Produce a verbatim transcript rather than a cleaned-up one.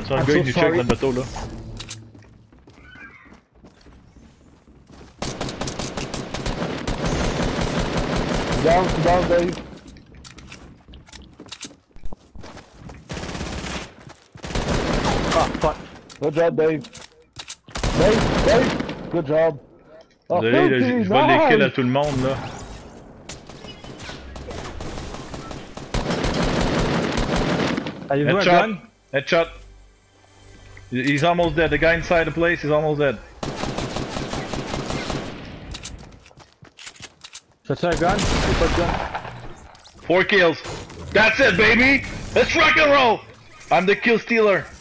C'est un I'm gars, so il nous check sorry. notre bateau là. Down, down, Dave. Ah, fuck. Good job, Dave. Dave, Dave, good job. Oh, Désolé, là, Filthy, je vole les kills à nice. tout le monde là. Avez-vous un Headshot! gun? Headshot! He's almost dead. The guy inside the place is almost dead. T'as-tu un gun? J'ai pas de gun. Four kills. That's it, baby! Let's rock and roll! I'm the kill stealer.